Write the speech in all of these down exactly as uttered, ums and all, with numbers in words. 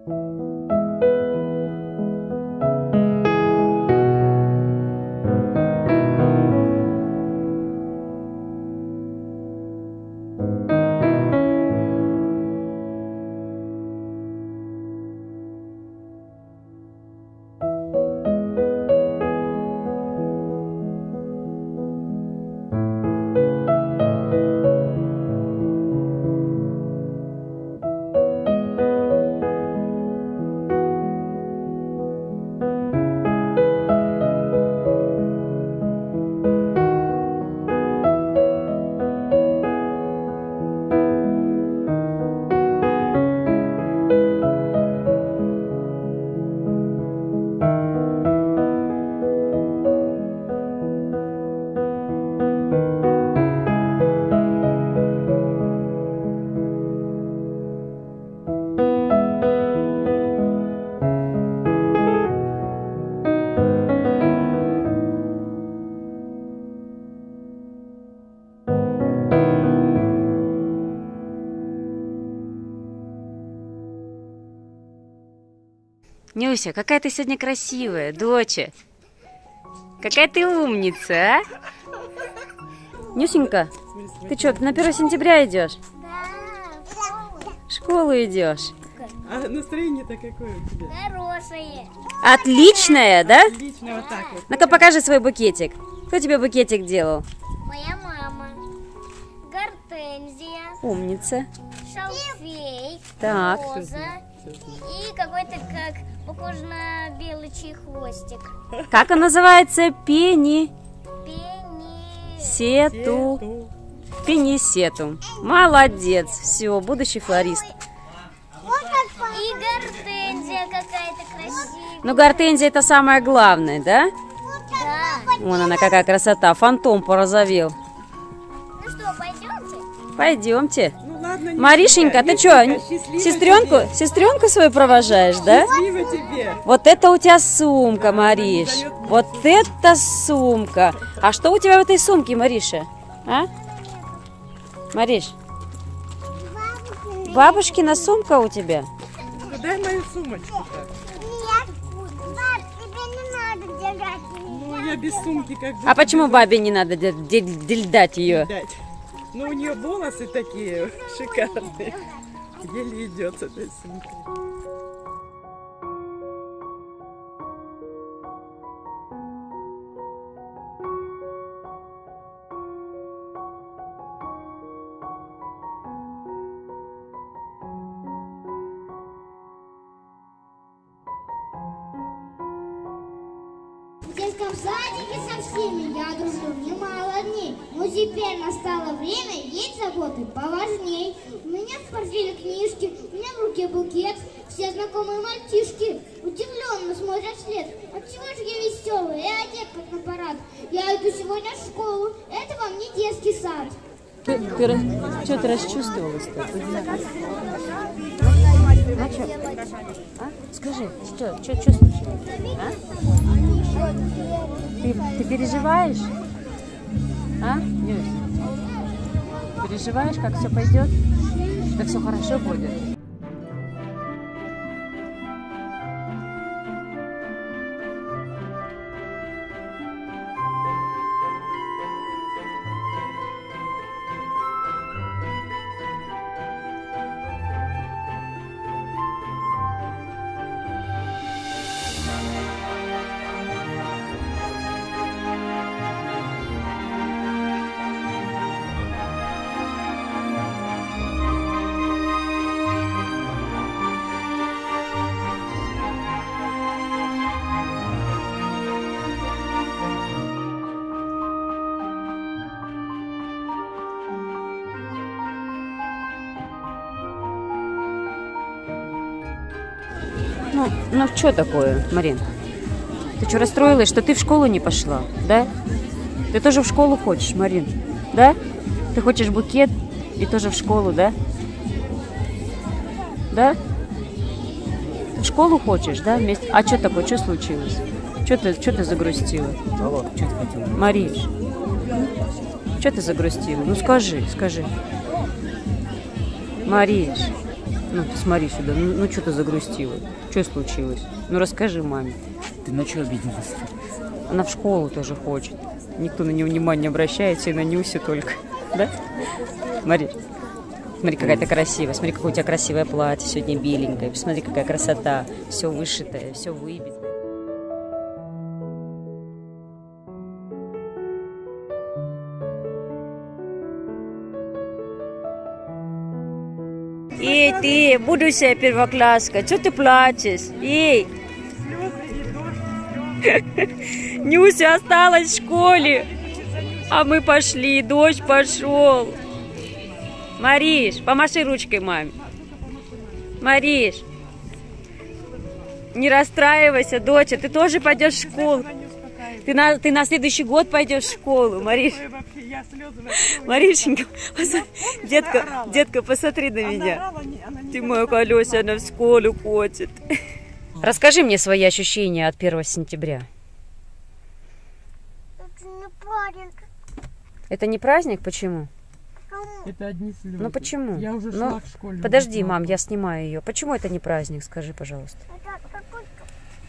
Нюся, какая ты сегодня красивая, доча. Какая ты умница, а? Нюсенька, ты что, на первое сентября идешь? Да. В школу идешь? А настроение-то какое у тебя? Хорошее. Отличное, да? Отлично, вот так вот. Ну-ка покажи свой букетик. Кто тебе букетик делал? Моя мама. Гортензия. Умница. Шалфей. Так. Роза. И какой-то как похож на беличий хвостик. Как он называется? Пени. Пени. Сету. Пенисету. Молодец. Все, будущий флорист. И гортензия какая-то красивая. Ну, гортензия это самое главное, да? Да. Вон она какая красота. Фантом порозовел. Ну что, пойдемте? Пойдемте. Ну ладно, не Маришенька, ты что, сестренку, сестренку свою провожаешь, да? Счастливо тебе. Вот это у тебя сумка, Мариш. Вот это сумка. А что у тебя в этой сумке, Мариша? А? Мариш? Бабушкина сумка у тебя? Ну, дай мою сумочку-то. Нет, пап, тебе не надо держать меня. Ну, я без сумки как бы... А почему бабе не надо дать ее? дать? Ну, у нее волосы такие шикарные. Еле идет с этой сумкой. В детском садике со всеми я дружил немало дней, но теперь настало время, есть заботы поважней. У меня в портфеле книжки, у меня в руке букет, все знакомые мальчишки удивленно смотрят вслед. Отчего же я веселый и одет как на парад? Я иду сегодня в школу, это вам не детский сад. Ты, ты, что ты расчувствовалась-то? А что? А? Скажи, что, что, что случилось? А? Ты, ты переживаешь? А, Нюсь? Переживаешь, как все пойдет? Да все хорошо будет. Ну, ну что такое, Марин? Ты что, расстроилась, что ты в школу не пошла, да? Ты тоже в школу хочешь, Марин, да? Ты хочешь букет и тоже в школу, да? Да? Ты в школу хочешь, да? Вместе? А что такое, что случилось? Что ты, что ты загрустила? Алло, что ты хотела? Мариш, что ты загрустила? Ну скажи, скажи. Мариш, Ну, ты смотри сюда. Ну, ну что ты загрустила? Что случилось? Ну, расскажи маме. Ты на что обиделась? Она в школу тоже хочет. Никто на нее внимания не обращает, все на Нюсе только. Да? Смотри. Смотри, какая ты красивая. Смотри, какое у тебя красивое платье сегодня беленькое. Посмотри, какая красота. Все вышитое, все выбито. Эй, ты, будущая первокласска, что ты плачешь? Эй! Нюся осталась в школе, а мы пошли, дождь пошел. Мариш, помаши ручкой маме. Мариш, не расстраивайся, доча, ты тоже пойдешь в школу. Ты на, ты на следующий год пойдешь в школу, Мариш. Маришенька, детка, детка, посмотри на меня. Ты моя колеса, она в школу хочет. Расскажи мне свои ощущения от первого сентября. Это не праздник. Это не праздник? Почему? Это одни слезы. Ну почему? Я уже Ну, шла в школе. подожди, мам, я снимаю ее. Почему это не праздник? Скажи, пожалуйста. Это какой-то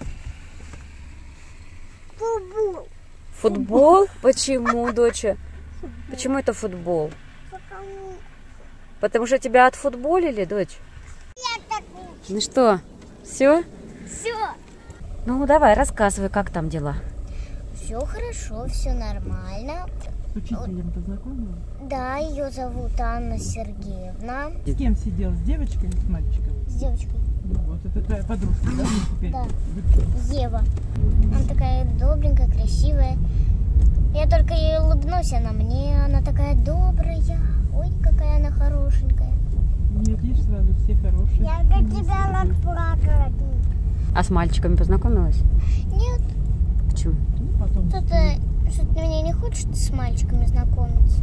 футбол. Футбол? Почему, доча? Почему это футбол? Потому Потому что тебя отфутболили, дочь? я так... Ну что, все? Все. Ну давай, рассказывай, как там дела. Все хорошо, все нормально. С учителем познакомилась? Да, ее зовут Анна Сергеевна. С кем сидел? С девочкой или с мальчиком? С девочкой. Ну вот, это твоя подружка, да? Ну, теперь Да. выпила. Ева. Она такая добренькая, красивая. Я только ей улыбнусь, она мне, она такая добрая. Ой, какая она хорошенькая. Нет, видишь, сразу все хорошие. Я как тебя плакала. А с мальчиками познакомилась? Нет, Почему? Ну, потом. кто-то что-то мне не хочет с мальчиками знакомиться.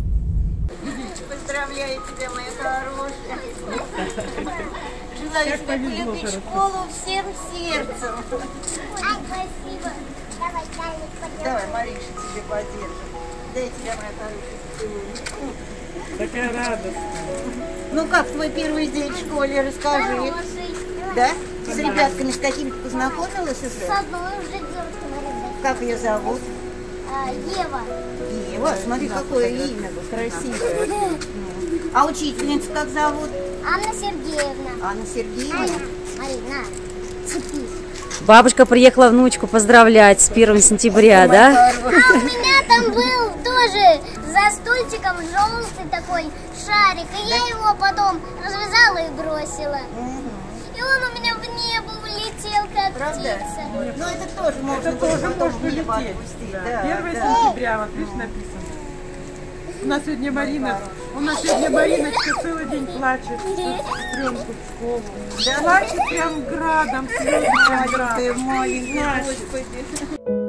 Поздравляю тебя, моя хорошая. Желаю тебе полюбить школу всем сердцем. Ай, спасибо. Давай, Даник, пойдем. Давай, Мариша тебе поддержит. Дай тебя, моя хорошая, поцелуй. Такая радость. Ну как твой первый день в школе, расскажи. Хороший. Да? С ребятками с какими-то познакомилась С уже? одной уже девушкой наряда. Как ее зовут? А, Ева. Ева, смотри, какое имя красивое. А учительницу как зовут? Анна Сергеевна. Анна Сергеевна. Аня, смотри, на, цепись. Бабушка приехала внучку поздравлять с первым сентября, да? А у меня там был тоже за стульчиком желтый такой шарик, и я его потом развязала и бросила. И он у меня в небо улетел, как Правда? птица. Ну это тоже можно Это было тоже потом может в небо улететь. отпустить. Да. Да, первое да. сентября, вот видишь, написано. У нас сегодня Марина, у нас сегодня Мариночка целый день плачет, сестренку в школу. Да? Плачет прям градом, слезы прям градом. Маленькая, маленькая, Значит, господи.